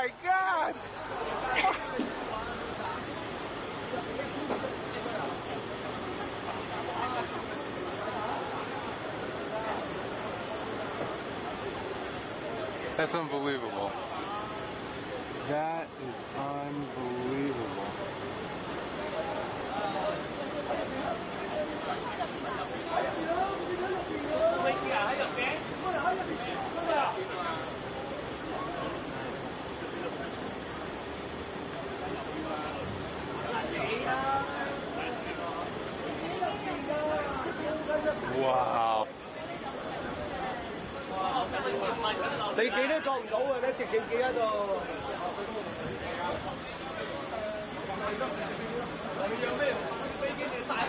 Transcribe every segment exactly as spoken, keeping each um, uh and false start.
my god! That's unbelievable. That is unbelievable. Wow. 你記都作唔到嘅，你直情記喺度。有咩飛機你帶？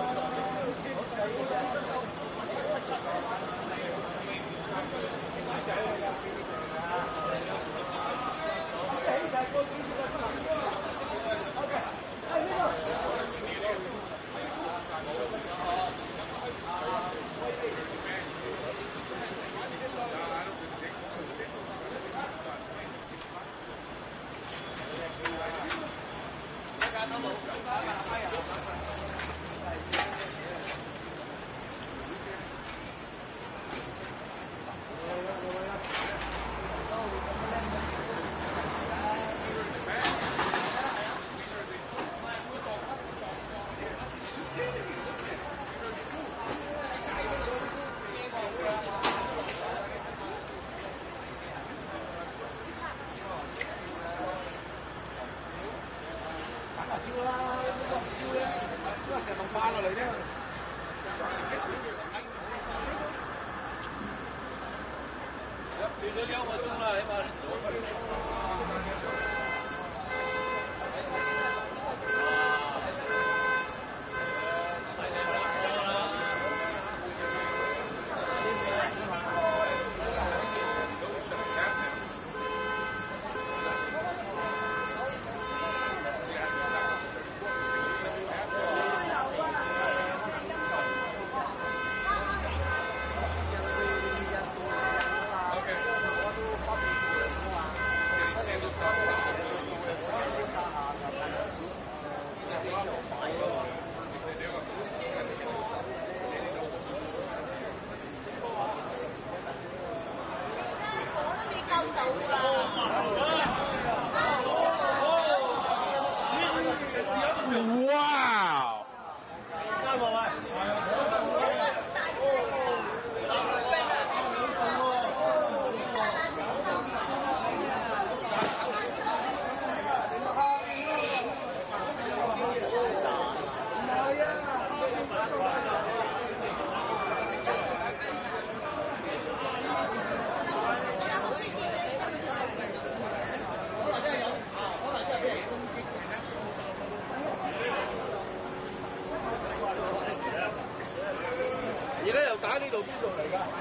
轉咗兩個鐘啦，起碼。Wow!而家又打呢度邊度嚟㗎？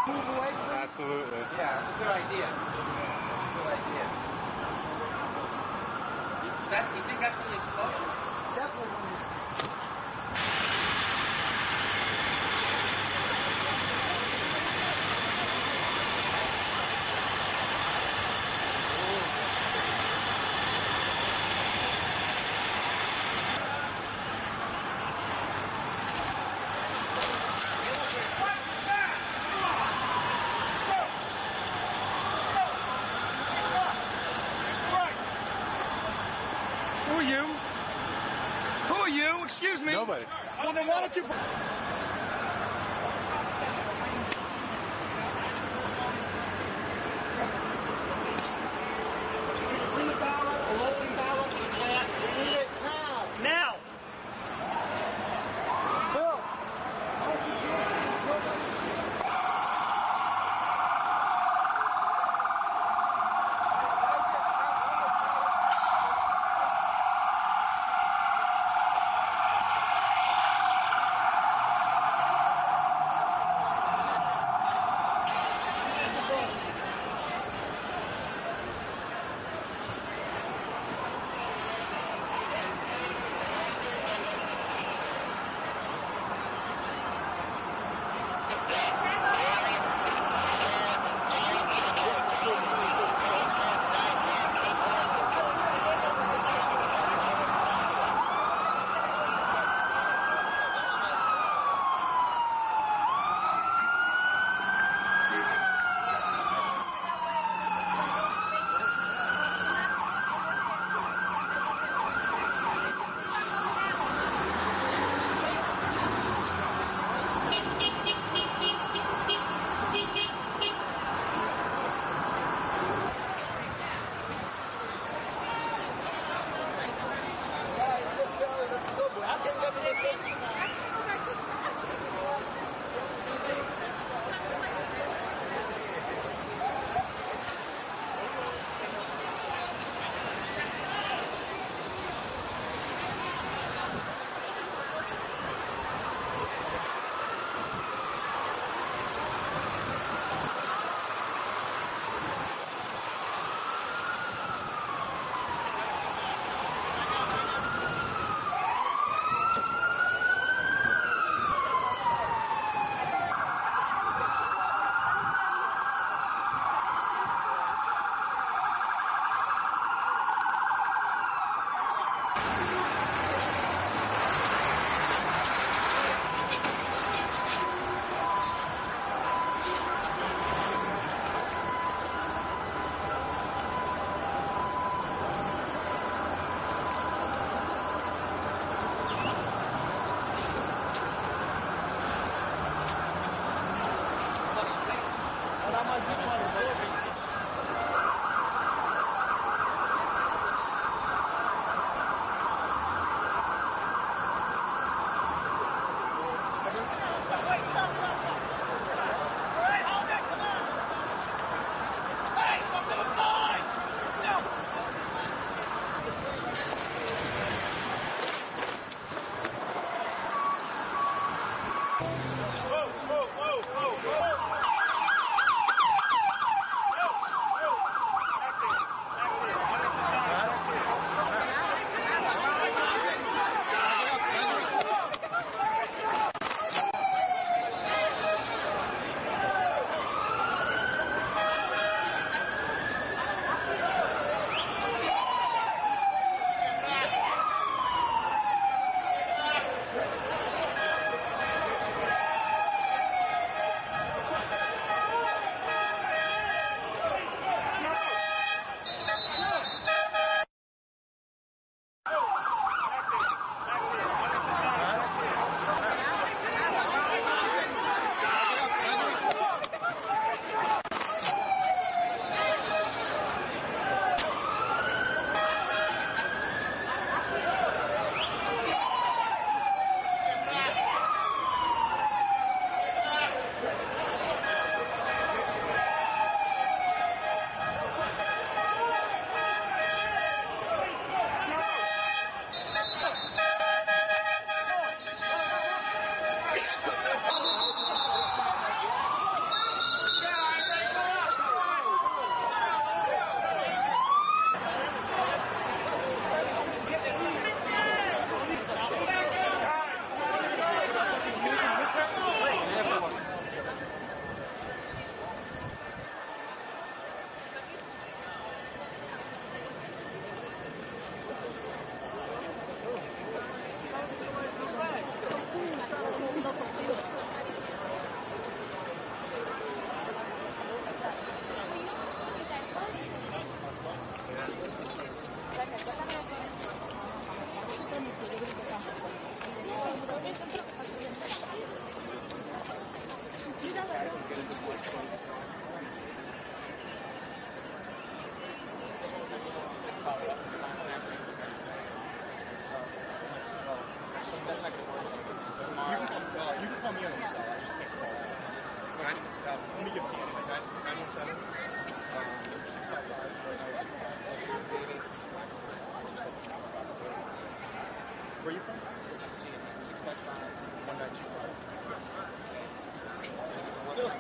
Absolutely. Yeah, it's a good idea. It's a good idea. That, you think that's from the explosion? Definitely from the Who are you? Who are you? Excuse me. Nobody. Well, then why don't you... three barrel, a loading barrel, and a glass. We need it now. Now. Bill.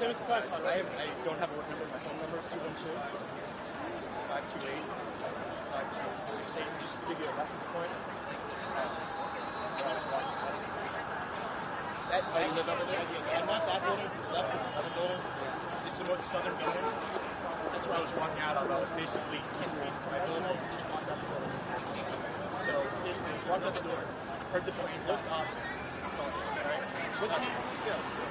seventy-five, I, have, I don't have a work number. My phone number is two one two, five two eight, five two six eight. Just to give you a reference point. Um, that, oh, you live over there? Yeah, not that building. Left is another building. It's the most southern building. That's where I was walking out of. I was basically hindering my building. Walked out the door. So basically, walked out the door, heard the plane, looked up, and saw it. All right? Looked up. Yeah.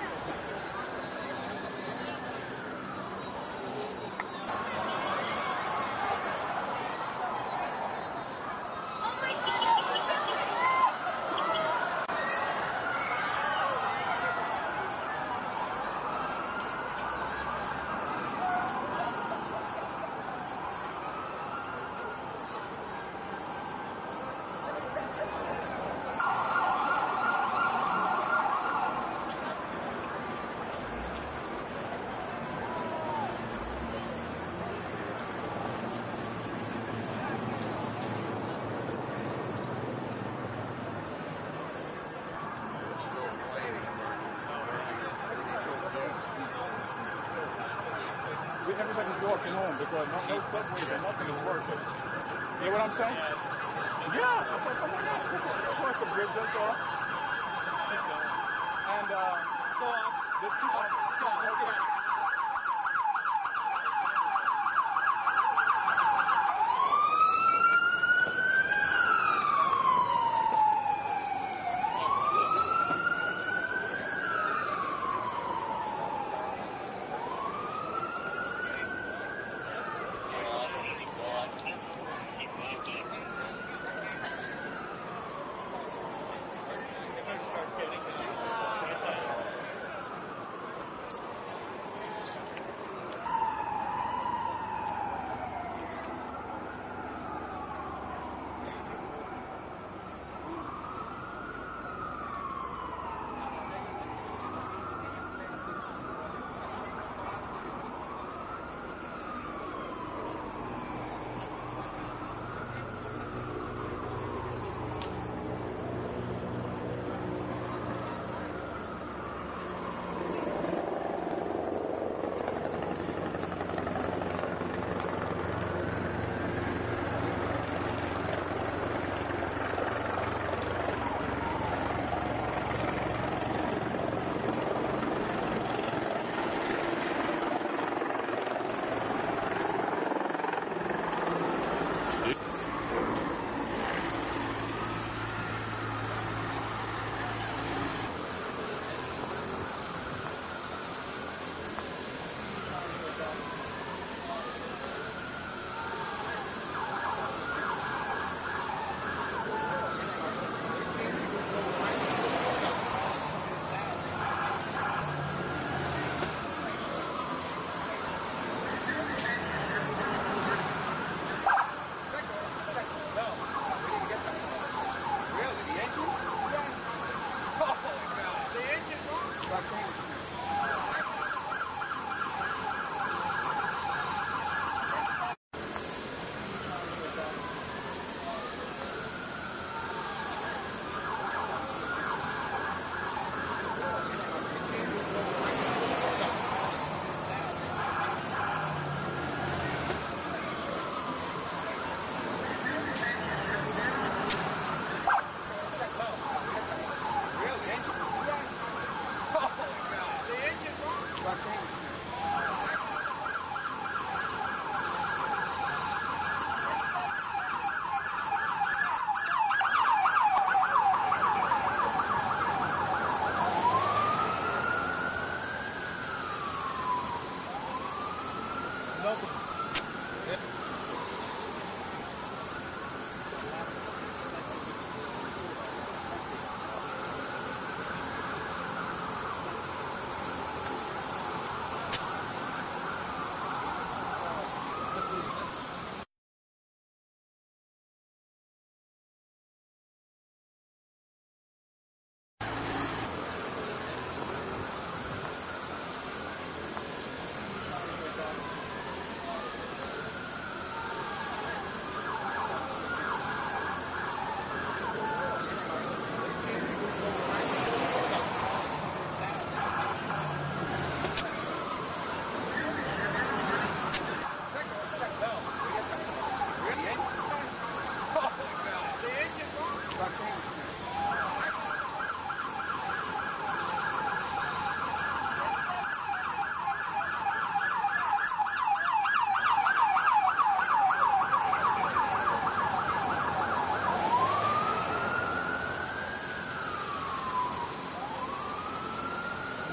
Everybody's walking home because no, no subways and nothing is working. You know what I'm saying? Yeah. I said, oh my God, of course the bridge just off. And uh, so uh, the two, uh, yeah, okay.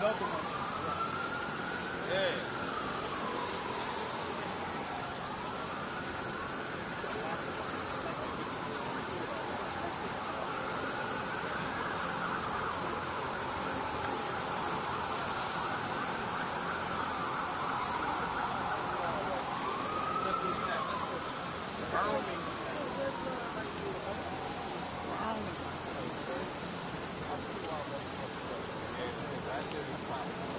another one. Yeah. That's it.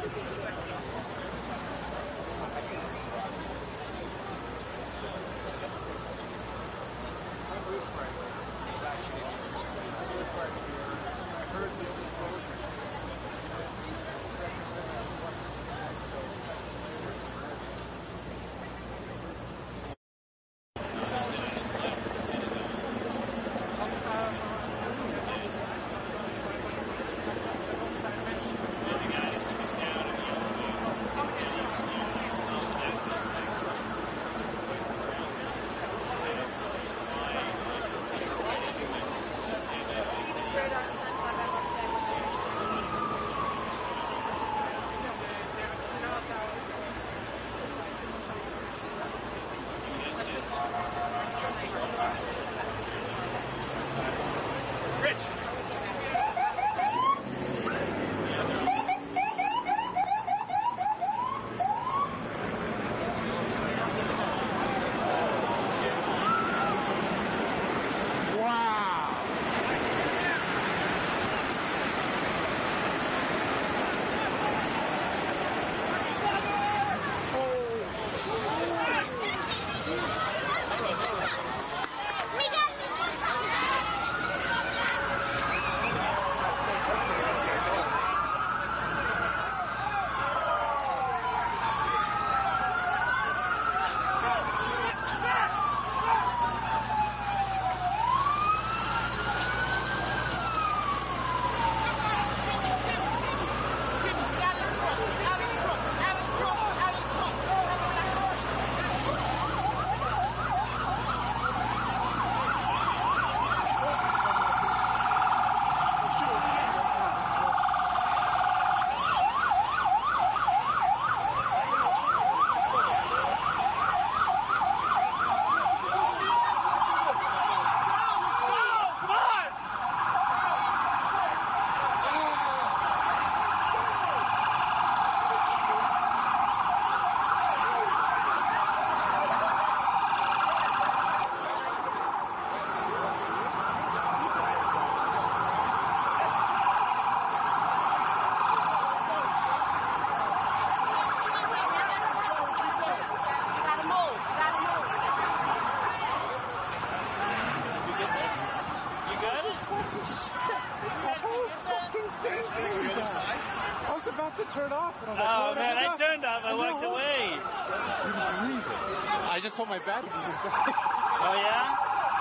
To turn off. And I was like, oh, oh, man, I off. turned off. I walked know. away. You didn't believe it. I just hope my battery doesn't die. Oh, yeah?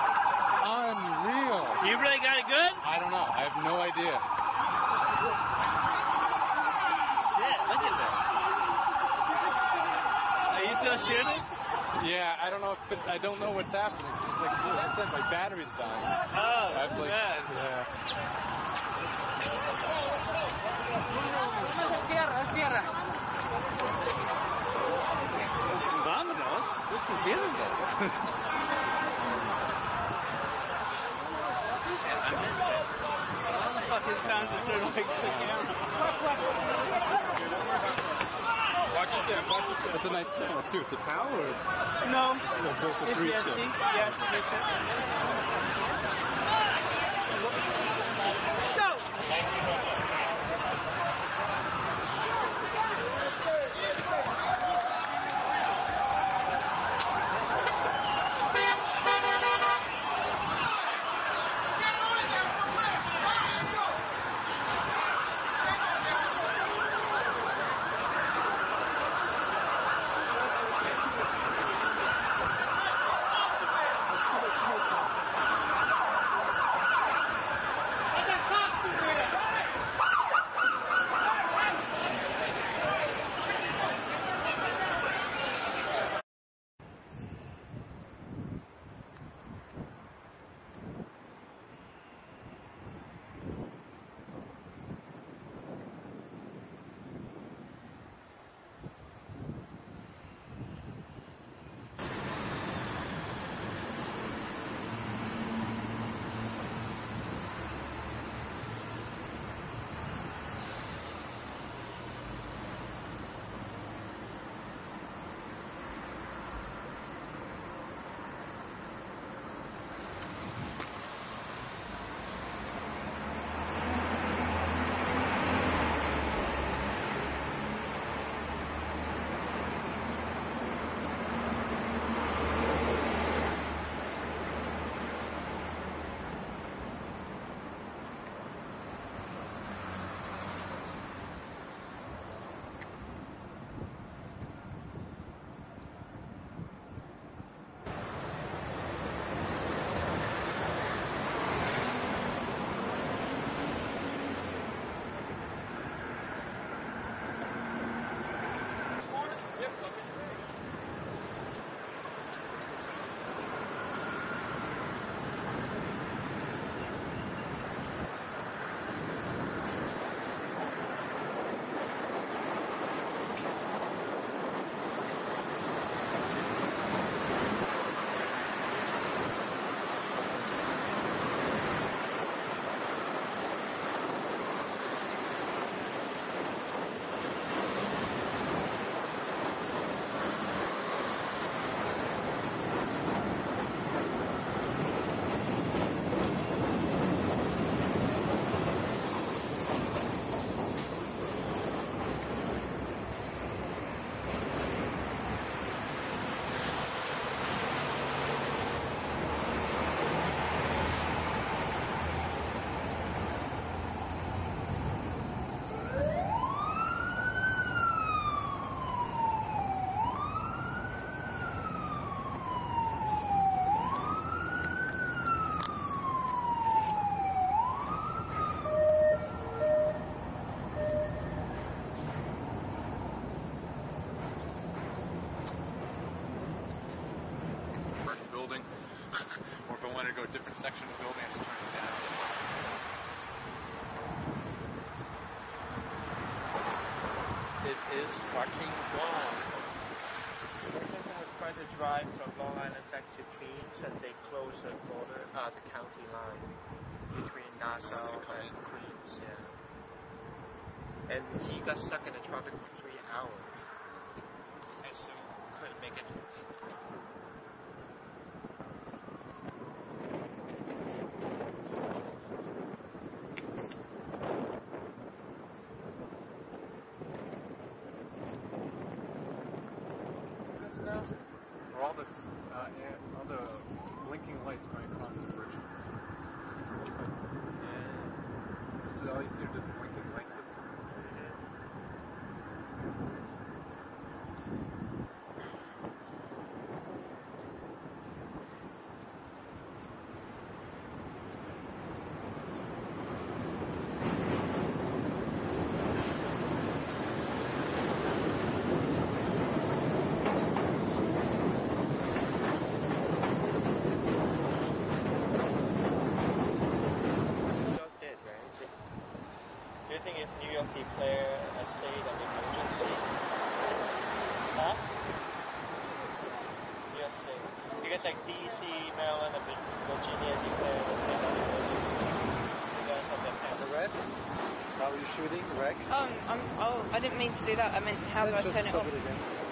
Unreal. You really got it good? I don't know. I have no idea. Shit, look at that. Are you still shooting? Yeah, I don't know if it, I don't know what's happening. Like I said, my battery's dying. Oh, I've like, bad. Yeah. Vámonos. Despedida. How the fuck is time to turn off the camera? Watch it there. Watch it there. It's a nice camera too. It's a PAL or? No. No, both a three chip. Yeah, three chip. building. Or if I wanted to go to a different section of the building, I just turn it down. It is parking one. Sometimes I try to drive from Long Island back to Queens, and they close the border, uh, the county line between Nassau and Queens. Yeah. And he got stuck in the traffic for three hours, and so couldn't make it. For all this, uh, and all the blinking lights going across the bridge. This is all you see are just blinking lights. Do you think if New York declare a state of emergency? Huh? New York State. Because like D C, Maryland, and Virginia declare a state of emergency. You guys have that kind of Red? How are you shooting? Rec? Um, I'm, oh, I didn't mean to do that. I meant how do I Let's turn just it stop off? it again.